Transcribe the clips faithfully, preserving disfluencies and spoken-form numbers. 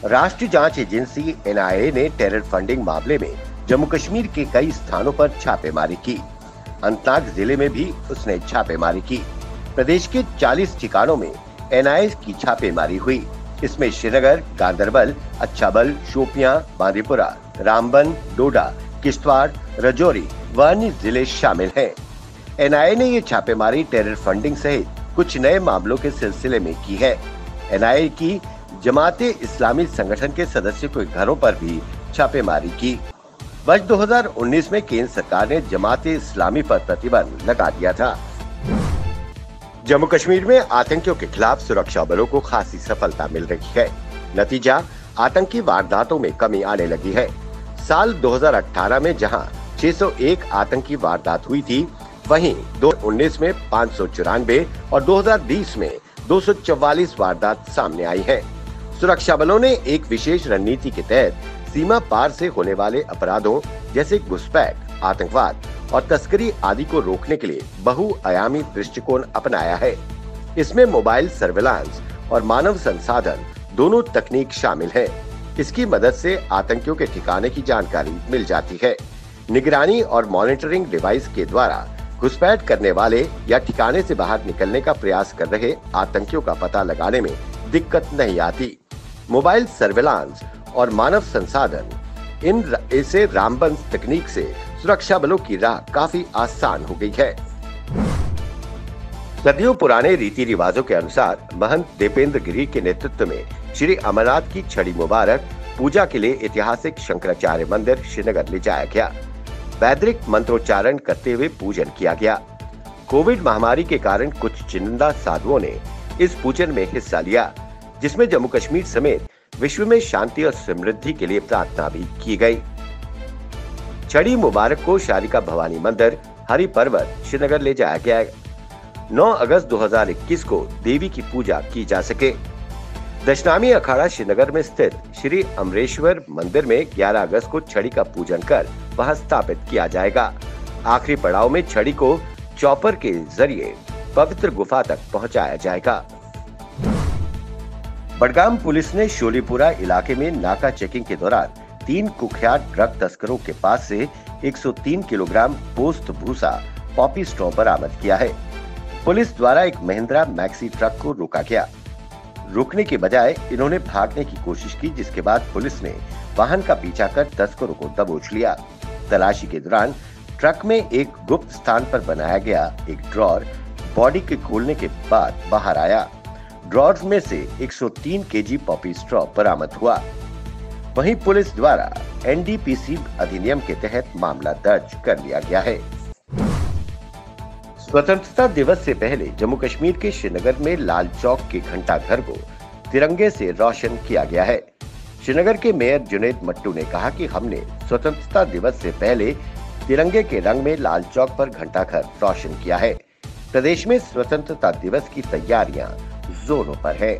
राष्ट्रीय जांच agency N आई ए ने टेरर फंडिंग मामले में जम्मू कश्मीर के कई स्थानों पर छापेमारी की। अनंतनाग जिले में भी उसने छापेमारी की। प्रदेश के चालीस ठिकानों में एन आई ए की छापेमारी हुई। इसमें श्रीनगर, गांदरबल, अच्छाबल, शोपियां, बांदीपुरा, रामबन, डोडा, किश्तवाड़, राजौरी व अन्य जिले शामिल हैं। एन आई ए ने ये छापेमारी टेरर फंडिंग सहित कुछ नए मामलों के सिलसिले में की है। एन आई ए की जमाते इस्लामी संगठन के सदस्यों के घरों पर भी छापेमारी की। वर्ष दो हज़ार उन्नीस में केंद्र सरकार ने जमाते इस्लामी पर प्रतिबंध लगा दिया था। जम्मू कश्मीर में आतंकियों के खिलाफ सुरक्षा बलों को खासी सफलता मिल रही है। नतीजा, आतंकी वारदातों में कमी आने लगी है। साल दो हज़ार अठारह में जहां छह सौ एक आतंकी वारदात हुई थी, वहीं दो हज़ार उन्नीस में पाँच सौ चौरानवे और दो हज़ार बीस में दो सौ चौवालीस वारदात सामने आई हैं। सुरक्षा बलों ने एक विशेष रणनीति के तहत सीमा पार से होने वाले अपराधों जैसे घुसपैठ, आतंकवाद और तस्करी आदि को रोकने के लिए बहुआयामी दृष्टिकोण अपनाया है। इसमें मोबाइल सर्विलांस और मानव संसाधन दोनों तकनीक शामिल है। इसकी मदद से आतंकियों के ठिकाने की जानकारी मिल जाती है। निगरानी और मॉनिटरिंग डिवाइस के द्वारा घुसपैठ करने वाले या ठिकाने से बाहर निकलने का प्रयास कर रहे आतंकियों का पता लगाने में दिक्कत नहीं आती। मोबाइल सर्विलांस और मानव संसाधन इन ऐसे रामबन तकनीक से सुरक्षा बलों की राह काफी आसान हो गई है। सदियों पुराने रीति रिवाजों के अनुसार महंत दीपेंद्र गिरी के नेतृत्व में श्री अमरनाथ की छड़ी मुबारक पूजा के लिए ऐतिहासिक शंकराचार्य मंदिर श्रीनगर ले जाया गया। वैदिक मंत्रोच्चारण करते हुए पूजन किया गया। कोविड महामारी के कारण कुछ चुनिंदा साधुओं ने इस पूजन में हिस्सा लिया, जिसमें जम्मू कश्मीर समेत विश्व में शांति और समृद्धि के लिए प्रार्थना भी की गई। छड़ी मुबारक को शारिका भवानी मंदिर, हरि पर्वत, श्रीनगर ले जाया गया। नौ अगस्त दो हज़ार इक्कीस को देवी की पूजा की जा सके। दशनामी अखाड़ा श्रीनगर में स्थित श्री अमरेश्वर मंदिर में ग्यारह अगस्त को छड़ी का पूजन कर वहां स्थापित किया जाएगा। आखिरी पड़ाव में छड़ी को चॉपर के जरिए पवित्र गुफा तक पहुंचाया जाएगा। बडगाम पुलिस ने शोलीपुरा इलाके में नाका चेकिंग के दौरान तीन कुख्यात ड्रग तस्करों के पास से एक सौ तीन किलोग्राम पोस्त भूसा पॉपी स्ट्रॉ बरामद किया है। पुलिस द्वारा एक महिंद्रा मैक्सी ट्रक को रोका गया। रुकने के बजाय इन्होंने भागने की कोशिश की, जिसके बाद पुलिस ने वाहन का पीछा कर तस्करों को दबोच लिया। तलाशी के दौरान ट्रक में एक गुप्त स्थान पर बनाया गया एक ड्रॉर बॉडी के खोलने के बाद बाहर आया। ड्रॉर में से एक सौ तीन केजी पॉपी स्ट्रॉ बरामद हुआ। वहीं पुलिस द्वारा एन डी पी सी अधिनियम के तहत मामला दर्ज कर लिया गया है। स्वतंत्रता दिवस से पहले जम्मू कश्मीर के श्रीनगर में लाल चौक के घंटा घर को तिरंगे से रोशन किया गया है। श्रीनगर के मेयर जुनैद मट्टू ने कहा कि हमने स्वतंत्रता दिवस से पहले तिरंगे के रंग में लाल चौक पर घंटा घर रोशन किया है। प्रदेश में स्वतंत्रता दिवस की तैयारियां जोरों पर है।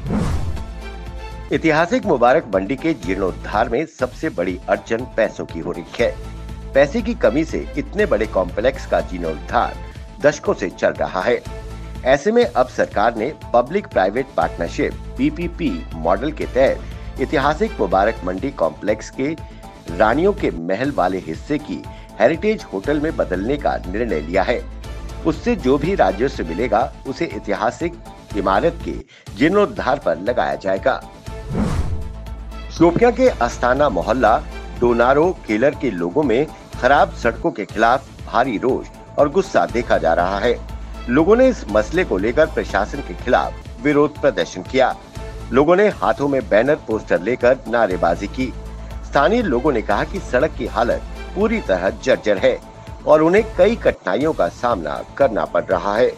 ऐतिहासिक मुबारक मंडी के जीर्णोद्धार में सबसे बड़ी अड़चन पैसों की हो रही है। पैसे की कमी से इतने बड़े कॉम्प्लेक्स का जीर्णोद्धार दशकों से चल रहा है। ऐसे में अब सरकार ने public private partnership P P P model के तहत ऐतिहासिक मुबारक मंडी कॉम्प्लेक्स के रानियों के महल वाले हिस्से की हेरिटेज होटल में बदलने का निर्णय लिया है। उससे जो भी राजस्व मिलेगा उसे ऐतिहासिक इमारत के जीर्णोद्धार पर लगाया जाएगा। शोपियां के अस्ताना मोहल्ला डोनारो केलर के लोगों में खराब सड़कों के खिलाफ भारी रोष और गुस्सा देखा जा रहा है। लोगों ने इस मसले को लेकर प्रशासन के खिलाफ विरोध प्रदर्शन किया। लोगों ने हाथों में बैनर पोस्टर लेकर नारेबाजी की। स्थानीय लोगों ने कहा कि सड़क की हालत पूरी तरह जर्जर है और उन्हें कई कठिनाइयों का सामना करना पड़ रहा है।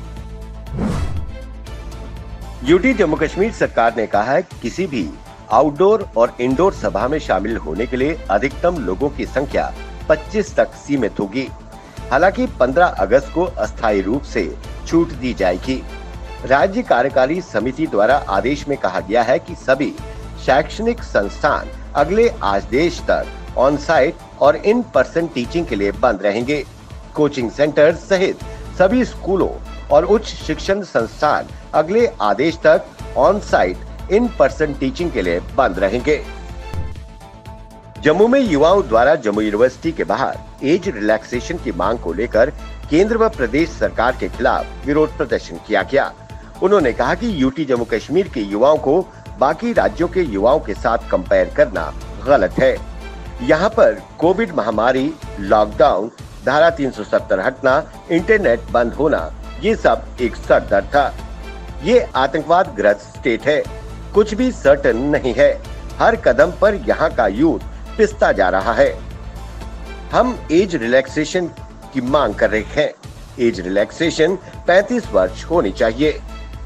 यूटी जम्मू कश्मीर सरकार ने कहा है कि किसी भी आउटडोर और इंडोर सभा में शामिल होने के लिए अधिकतम लोगों की संख्या पच्चीस तक सीमित होगी। हालांकि पंद्रह अगस्त को अस्थायी रूप से छूट दी जाएगी। राज्य कार्यकारी समिति द्वारा आदेश में कहा गया है कि सभी शैक्षणिक संस्थान अगले आदेश तक ऑन साइट और इन पर्सन टीचिंग के लिए बंद रहेंगे। कोचिंग सेंटर सहित सभी स्कूलों और उच्च शिक्षण संस्थान अगले आदेश तक on site in person teaching के लिए बंद रहेंगे। जम्मू में युवाओं द्वारा जम्मू यूनिवर्सिटी के बाहर एज रिलैक्सेशन की मांग को लेकर केंद्र व प्रदेश सरकार के खिलाफ विरोध प्रदर्शन किया गया। उन्होंने कहा कि यूटी जम्मू कश्मीर के युवाओं को बाकी राज्यों के युवाओं के साथ कंपेयर करना गलत है। यहाँ पर कोविड महामारी, लॉकडाउन, धारा तीन सौ सत्तर हटना, इंटरनेट बंद होना, ये सब एक सरदर्द था। ये आतंकवाद ग्रस्त स्टेट है, कुछ भी सर्टन नहीं है। हर कदम पर यहाँ का यूथ पिसता जा रहा है। हम एज रिलैक्सेशन की मांग कर रहे हैं। एज रिलैक्सेशन पैंतीस वर्ष होनी चाहिए।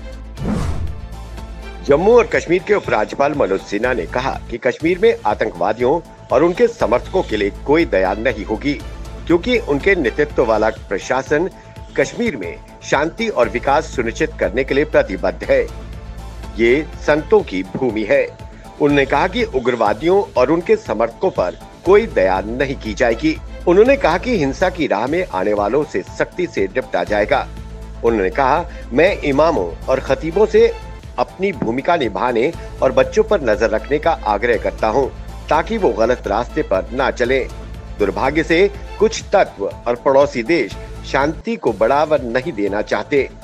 जम्मू और कश्मीर के उपराज्यपाल मनोज सिन्हा ने कहा कि कश्मीर में आतंकवादियों और उनके समर्थकों के लिए कोई दया नहीं होगी, क्योंकि उनके नेतृत्व वाला प्रशासन कश्मीर में शांति और विकास सुनिश्चित करने के लिए प्रतिबद्ध है। ये संतों की भूमि है। उन्होंने कहा कि उग्रवादियों और उनके समर्थकों पर कोई दया नहीं की जाएगी। उन्होंने कहा कि हिंसा की राह में आने वालों से सख्ती से निपटा जाएगा। उन्होंने कहा, मैं इमामों और खतीबों से अपनी भूमिका निभाने और बच्चों पर नजर रखने का आग्रह करता हूं, ताकि वो गलत रास्ते पर ना चलें। दुर्भाग्य से कुछ तत्व और पड़ोसी देश शांति को बढ़ावा नहीं देना चाहते।